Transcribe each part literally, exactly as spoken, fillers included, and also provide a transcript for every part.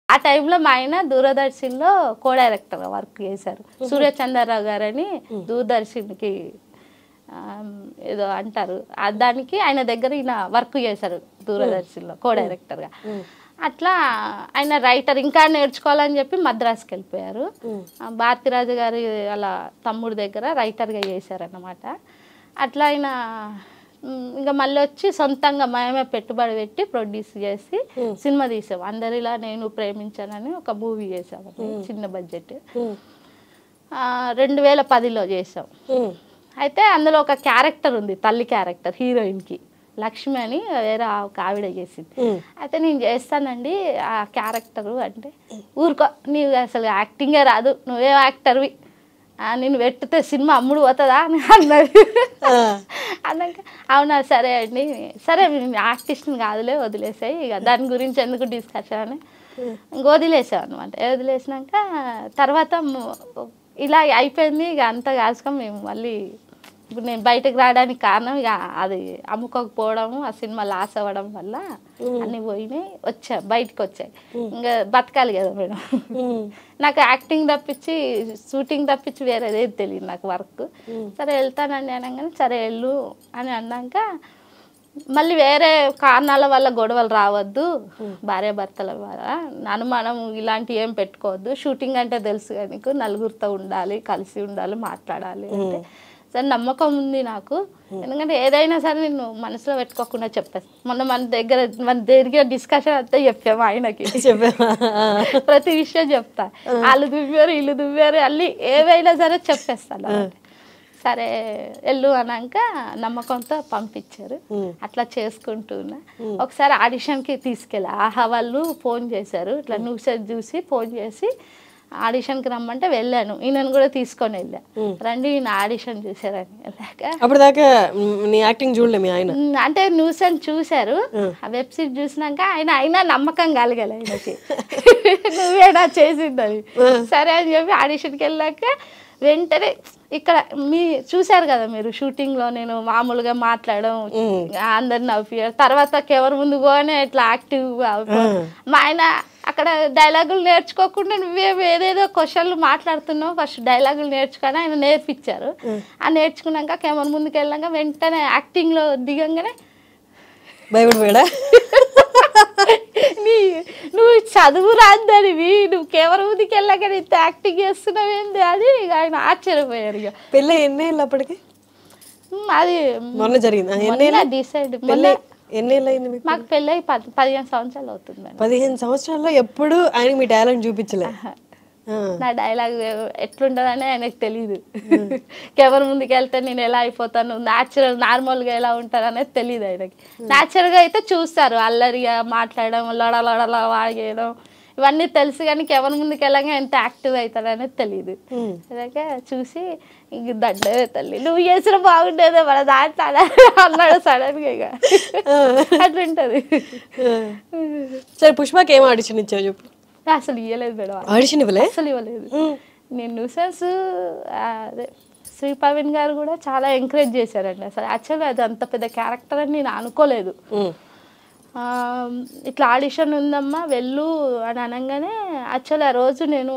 ఆ టైంలో మా ఆయన దూరదర్శన్లో కో డైరెక్టర్గా వర్క్ చేశారు. సూర్యచంద్రరావు గారని దూరదర్శన్కి ఏదో అంటారు, దానికి ఆయన దగ్గర ఈయన వర్క్ చేశారు దూరదర్శన్లో కో డైరెక్టర్గా. అట్లా ఆయన రైటర్ ఇంకా నేర్చుకోవాలని చెప్పి మద్రాసుకి వెళ్ళిపోయారు. భారతిరాజు గారి అలా తమ్ముడి దగ్గర రైటర్గా చేశారన్నమాట. అట్లా ఆయన ఇంకా మళ్ళీ వచ్చి సొంతంగా మేమే పెట్టుబడి పెట్టి ప్రొడ్యూస్ చేసి సినిమా తీసాం. అందరిలా నేను ప్రేమించానని ఒక మూవీ చేసాము, చిన్న బడ్జెట్. రెండు వేల పదిలో చేసాం. అయితే అందులో ఒక క్యారెక్టర్ ఉంది, తల్లి క్యారెక్టర్, హీరోయిన్కి లక్ష్మి అని వేరే ఒక ఆవిడ చేసింది. అయితే నేను చేస్తానండి ఆ క్యారెక్టరు అంటే, ఊరుకో నీవు అసలు యాక్టింగే రాదు, నువ్వే యాక్టర్వి, నేను పెట్టితే సినిమా అమ్ముడు పోతుందా అని అన్నది. అన్నాక అవునా సరే అండి, సరే ఆర్టిస్ట్ని కాదులే వదిలేసాయి, ఇక దాని గురించి ఎందుకు డిస్కషన్ అని ఇంక వదిలేసాం అనమాట. వదిలేసినాక తర్వాత ఇలా అయిపోయింది. ఇక అంతా కాసుకొని మేము మళ్ళీ ఇప్పుడు నేను బయటకు రావడానికి కారణం ఇక అది అమ్ముకోకపోవడము, ఆ సినిమా లాస్ అవ్వడం వల్ల అన్నీ పోయినాయి, వచ్చా బయటకు వచ్చాయి. ఇంకా బతకాలి కదా మేడం. నాకు యాక్టింగ్ తప్పించి షూటింగ్ తప్పించి వేరేదేది తెలియదు నాకు వర్క్. సరే వెళ్తానండి అనగానే సరే వెళ్ళు అని అన్నాక మళ్ళీ వేరే కారణాల వల్ల గొడవలు రావద్దు, భార్యాభర్తల వల్ల అనుమానం ఇలాంటివి ఏం పెట్టుకోవద్దు, షూటింగ్ అంటే తెలుసు కానీ నీకు నలుగురితో ఉండాలి, కలిసి ఉండాలి, మాట్లాడాలి అంటే సరే నమ్మకం ఉంది నాకు. ఎందుకంటే ఏదైనా సరే నేను మనసులో పెట్టుకోకుండా చెప్పేస్తాను. మొన్న మన దగ్గర మన దగ్గర డిస్కషన్ అంతా చెప్పాము ఆయనకి, ప్రతి విషయం చెప్తా. వాళ్ళు దువ్వారు వీళ్ళు దువ్వారు అల్లి ఏవైనా సరే చెప్పేస్తాను. సరే వెళ్ళు అన్నాక నమ్మకంతో పంపించారు. అట్లా చేసుకుంటున్నా. ఒకసారి ఆడిషన్కి తీసుకెళ్ళా. ఆహా వాళ్ళు ఫోన్ చేశారు, ఇట్లా న్యూస్ చూసి ఫోన్ చేసి ఆడిషన్కి రమ్మంటే వెళ్ళాను. ఈయనను కూడా తీసుకొని వెళ్ళా, రండి ఈయన ఆడిషన్ చూసారని. వెళ్ళాక అప్పటిదాకా నీ యాక్టింగ్ చూడలే మీ ఆయన? అంటే న్యూస్ అని చూశారు, ఆ వెబ్ సిరీస్ చూసినాక ఆయన అయినా నమ్మకం కలగాలి ఆయనకి, నువ్వేనా చేసిందని. సరే అని చెప్పి ఆడిషన్కి వెళ్ళాక వెంటనే ఇక్కడ మీ చూశారు కదా మీరు షూటింగ్లో నేను మామూలుగా మాట్లాడడం, అందరిని నవ్వు, తర్వాత కెమెరా ముందు పోగానే ఇట్లా యాక్టివ్గా. మా ఆయన అక్కడ డైలాగులు నేర్చుకోకుండా నువ్వేమో ఏదేదో క్వశ్చన్లు మాట్లాడుతున్నావు, ఫస్ట్ డైలాగులు నేర్చుకొని ఆయన నేర్పించారు. ఆ నేర్చుకున్నాక కెమెరా ముందుకు వెళ్ళాక వెంటనే యాక్టింగ్లో దిగంగానే భయపడిపోయాడా? నీ నువ్వు చదువు రాద్దనివి, నువ్వు కెమెరా ముందుకు వెళ్ళాక ఇంత యాక్టింగ్ చేస్తున్నావు ఏంది అని ఆయన ఆశ్చర్యపోయారు. ఇక పెళ్ళి ఎన్నేళ్ళు అప్పటికి? అది మొన్న జరిగింది. డిసైడ్ ఎన్నేళ్ళు అయింది మీకు? మాకు పెళ్ళి పది పదిహేను సంవత్సరాలు అవుతుంది. పదిహేను సంవత్సరాల్లో ఎప్పుడు ఆయన మీ టాలెంట్ చూపించలే? నా డైలాగ్ ఎట్లుంటుందని ఆయనకు తెలీదు. కెమెరా ముందుకు వెళ్తే నేను ఎలా అయిపోతాను, న్యాచురల్ నార్మల్గా ఎలా ఉంటాను అనేది తెలియదు ఆయనకి. న్యాచురల్గా అయితే చూస్తారు, అల్లరిగా మాట్లాడడం, లడలడలా వాగేయడం ఇవన్నీ తెలుసు, కానీ కెమెరా ముందుకు వెళ్ళగా ఎంత యాక్టివ్ అవుతాడు అనేది తెలియదు. అలాగే చూసి ఇంక దండే తల్లి నువ్వు చేసిన బాగుండేదో మన దాంట్లో అన్నాడు సడన్గా. ఇక అట్లుంటది. సరే పుష్పకి ఏం ఆడిషన్ ఇచ్చావు చెప్పు? అసలు ఇవ్వలేదు మేడం, ఆడిషన్ ఇవ్వలేదు, అసలు ఇవ్వలేదు. నేను న్యూసెన్స్ అదే శ్రీ ప్రవీణ్ గారు కూడా చాలా ఎంకరేజ్ చేశారండి. అసలు యాక్చువల్గా అది అంత పెద్ద క్యారెక్టర్ అని నేను అనుకోలేదు. ఇట్లా ఆడిషన్ ఉందమ్మా వెళ్ళు అని అనగానే యాక్చువల్ ఆ రోజు నేను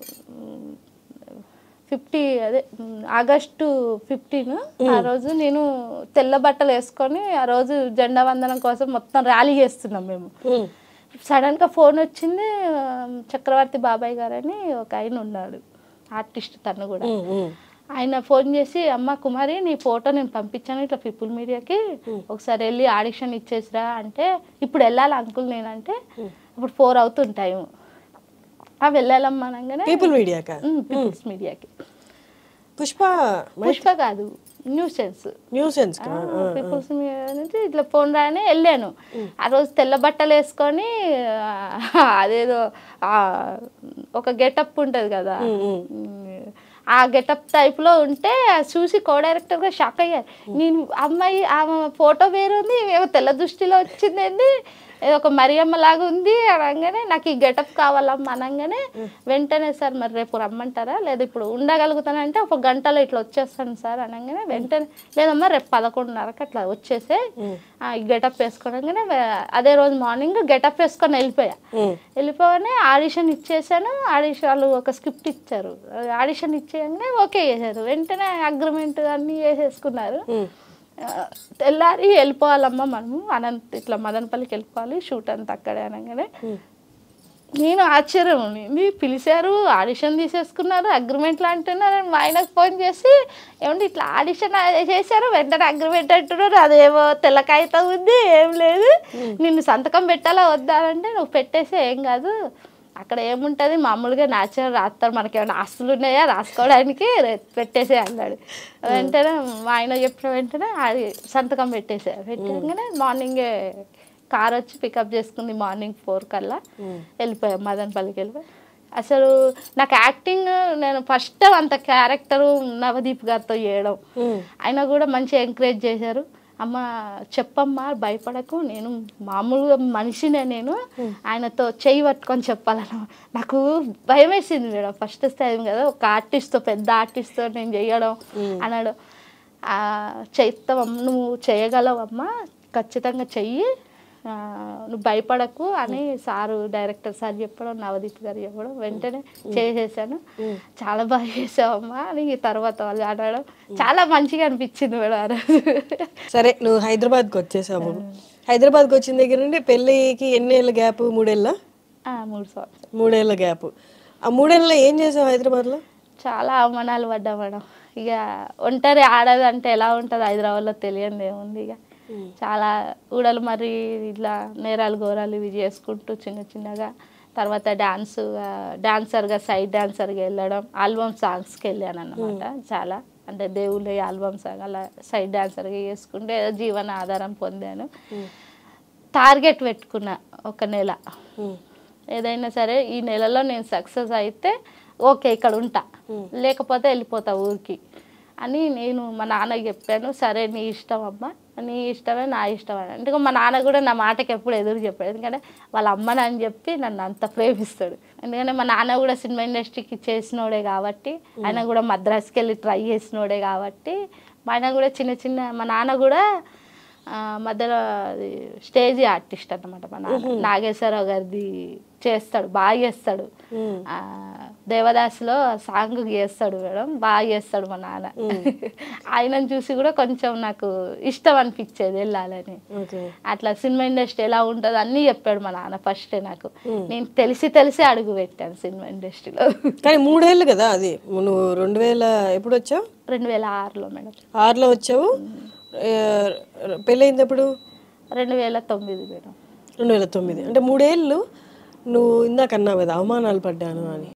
ఫిఫ్టీ అదే ఆగస్టు ఫిఫ్టీన్ ఆ రోజు నేను తెల్ల బట్టలు వేసుకొని ఆ రోజు జెండా వందనం కోసం మొత్తం ర్యాలీ చేస్తున్నాం మేము. సడన్గా ఫోన్ వచ్చింది, చక్రవర్తి బాబాయ్ గారని ఒక ఆయన ఉన్నాడు ఆర్టిస్ట్, తను కూడా. ఆయన ఫోన్ చేసి అమ్మ కుమారి నీ ఫోటో నేను పంపించాను ఇట్లా పీపుల్ మీడియాకి, ఒకసారి వెళ్ళి ఆడిషన్ ఇచ్చేసిరా అంటే, ఇప్పుడు వెళ్ళాలి అంకుల్ నేనంటే ఇప్పుడు ఫోర్ అవుతుంది టైం. వెళ్ళాలమ్మా అనగానే పీపుల్ మీడియాకి పీపుల్స్ మీడియాకి పుష్ప పుష్ప కాదు న్యూసెన్స్ న్యూసెన్స్ పీపుల్స్ నుంచి ఇట్లా ఫోన్ రాని వెళ్ళాను. ఆ రోజు తెల్ల బట్టలు వేసుకొని అదేదో ఒక గెటప్ ఉంటుంది కదా, ఆ గెటప్ టైప్లో ఉంటే చూసి కో డైరెక్టర్గా షాక్ అయ్యారు. నేను అమ్మాయి ఆమె ఫోటో వేరుంది, ఏమో తెల్ల దృష్టిలో వచ్చిందండి, ఏదో ఒక మరియమ్మ లాగా ఉంది అనగానే నాకు ఈ గెటప్ కావాలమ్మా అనగానే వెంటనే సార్ మరి రేపు రమ్మంటారా లేదా ఇప్పుడు ఉండగలుగుతానంటే ఒక గంటలో ఇట్లా వచ్చేస్తాను సార్ అనగానే వెంటనే లేదమ్మా రేపు పదకొండున్నరకు అట్లా వచ్చేసే ఈ గెటప్ వేసుకోనగానే అదే రోజు మార్నింగ్ గెటప్ వేసుకొని వెళ్ళిపోయా వెళ్ళిపోగానే ఆడిషన్ ఇచ్చేసాను ఆడిషన్ వాళ్ళు ఒక స్క్రిప్ట్ ఇచ్చారు ఆడిషన్ ఇచ్చేయగానే ఓకే చేశారు వెంటనే అగ్రిమెంట్ అన్నీ వేసేసుకున్నారు తెల్లారి వెళ్ళిపోవాలమ్మా మనము అనంత ఇట్లా మదనపల్లికి వెళ్ళిపోవాలి షూట్ అంతా అక్కడే అనగానే నేను ఆశ్చర్యం ఉంది పిలిచారు ఆడిషన్ తీసేసుకున్నారు అగ్రిమెంట్లు అంటున్నారు మా ఆయనకు ఫోన్ చేసి ఏమంటే ఇట్లా ఆడిషన్ చేశారు వెంటనే అగ్రిమెంట్ అంటున్నారు అదేమో తెల్లకాయితం ఉంది ఏం లేదు నిన్ను సంతకం పెట్టాలా వద్దా అంటే నువ్వు పెట్టేసి ఏం కాదు అక్కడ ఏముంటుంది మామూలుగా న్యాచురల్ రాస్తారు మనకి ఏమైనా ఆస్తులు ఉన్నాయా రాసుకోవడానికి పెట్టేసే అన్నాడు వెంటనే మా ఆయన చెప్పిన వెంటనే అది సంతకం పెట్టేసారు పెట్టగానే మార్నింగే కార్ వచ్చి పికప్ చేసుకుంది మార్నింగ్ ఫోర్ కల్లా వెళ్ళిపోయాం మదనపల్లికి వెళ్ళిపోయి అసలు నాకు యాక్టింగ్ నేను ఫస్ట్ అంత క్యారెక్టరు నవదీప్ గారితో చేయడం ఆయన కూడా మంచిగా ఎంకరేజ్ చేశారు అమ్మ చెప్పమ్మా భయపడకు నేను మామూలుగా మనిషినే నేను ఆయనతో చెయ్యి పట్టుకొని చెప్పాలను నాకు భయం వేసింది మేడం ఫస్ట్ టైం కదా ఒక ఆర్టిస్ట్తో పెద్ద ఆర్టిస్ట్తో నేను చేయడం అన్నాడు చెప్తావమ్మ నువ్వు చేయగలవమ్మా ఖచ్చితంగా చెయ్యి నువ్వు భయపడకు అని సారు డైరెక్టర్ సార్ చెప్పడం నవదీప్ గారు చెప్పడం వెంటనే చేసేసాను చాలా బాగా చేసావమ్మా అని తర్వాత వాళ్ళు అనడం చాలా మంచిగా అనిపించింది మేడం సరే నువ్వు హైదరాబాద్కి వచ్చేసావు హైదరాబాద్కి వచ్చిన దగ్గర నుండి పెళ్ళికి ఎన్ని ఏళ్ళ గ్యాప్ మూడేళ్ళ మూడు సంవత్సరాలు మూడేళ్ళ గ్యాప్ ఆ మూడేళ్ళలో ఏం చేసావు హైదరాబాద్లో చాలా అవమానాలు పడ్డా మేడం ఇక ఒంటరి ఆడదంటే ఎలా ఉంటుంది హైదరాబాద్లో తెలియదు ఏముంది ఇక చాలా ఊడలు మరి ఇట్లా నేరాలు ఘోరాలు ఇవి చేసుకుంటూ చిన్న చిన్నగా తర్వాత డాన్స్ డాన్సర్గా సైడ్ డాన్సర్గా వెళ్ళడం ఆల్బమ్ సాంగ్స్కి వెళ్ళాను అన్నమాట చాలా అంటే దేవుళ్ళ ఆల్బమ్ సాంగ్ అలా సైడ్ డాన్సర్గా చేసుకుంటే ఏదో జీవన ఆధారం పొందాను టార్గెట్ పెట్టుకున్నా ఒక నెల ఏదైనా సరే ఈ నెలలో నేను సక్సెస్ అయితే ఓకే ఇక్కడ ఉంటా లేకపోతే వెళ్ళిపోతా ఊరికి అని నేను మా నాన్నకి చెప్పాను సరే నీ ఇష్టం అమ్మ నీ ఇష్టమే నా ఇష్టమే అంటే మా నాన్న కూడా నా మాటకి ఎప్పుడు ఎదురు చెప్పాడు ఎందుకంటే వాళ్ళ అమ్మని అని చెప్పి నన్ను అంత ప్రేమిస్తాడు ఎందుకంటే మా నాన్న కూడా సినిమా ఇండస్ట్రీకి చేసినోడే కాబట్టి ఆయన కూడా మద్రాసుకి వెళ్ళి ట్రై చేసినోడే కాబట్టి మా ఆయన కూడా చిన్న చిన్న మా నాన్న కూడా మధ్యలో స్టేజ్ ఆర్టిస్ట్ అన్నమాట మా నాన్న నాగేశ్వరరావు గారిది చేస్తాడు బాగా చేస్తాడు దేవదాసులో సాంగ్ చేస్తాడు మేడం బాగా చేస్తాడు మా నాన్న ఆయనను చూసి కూడా కొంచెం నాకు ఇష్టం అనిపించేది వెళ్ళాలని అట్లా సినిమా ఇండస్ట్రీ ఎలా ఉంటుంది అన్నీ చెప్పాడు మా నాన్న ఫస్ట్ నాకు నేను తెలిసి తెలిసి అడుగు పెట్టాను సినిమా ఇండస్ట్రీలో కానీ మూడేళ్ళు కదా అది నువ్వు రెండు వేల ఎప్పుడు వచ్చావు రెండు వేల ఆరులో మేడం ఆరులో వచ్చావు పెళ్ళయింది ఎప్పుడు రెండు వేల తొమ్మిది మేడం రెండు వేల తొమ్మిది అంటే మూడేళ్ళు నువ్వు ఇందాక అన్నావు కదా అవమానాలు పడ్డాను అని